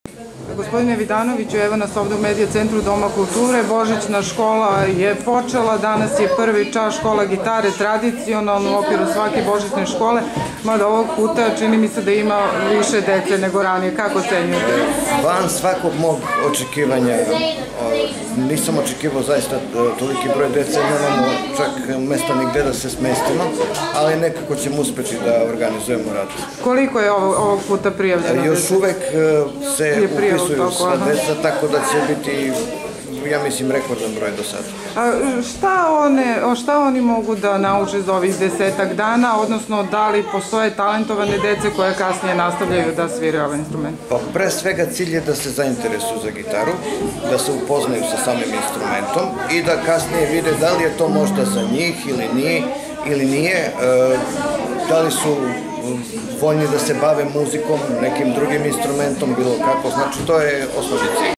Gospodine Vidanoviću, evo nas ovde u Medija centru Doma kulture. Božićna škola je počela, danas je prvi čas škola gitare tradicionalno u okviru svake božićne škole, mada ovog puta čini mi se da ima više dece nego ranije. Kako ocenjujete? Van svakog mog očekivanja, nisam očekivao zaista toliki broj dece, nemamo čak mesta nigde da se smestimo, ali nekako ćemo uspeti da organizujemo rad. Koliko je ovog puta prijavljeno? Još uvek se upisuju sva deca, tako da će biti, ja mislim, rekordan broj do sada. Šta oni mogu da nauče za ovih 10-ak dana, odnosno da li postoje talentovane dece koje kasnije nastavljaju da sviraju ovaj instrument? Pa pre svega cilj je da se zainteresuju za gitaru, da se upoznaju sa samim instrumentom i da kasnije vide da li je to možda za njih ili nije, da li su voljni da se bave muzikom, nekim drugim instrumentom, bilo kako, znači to je osnovni cilj.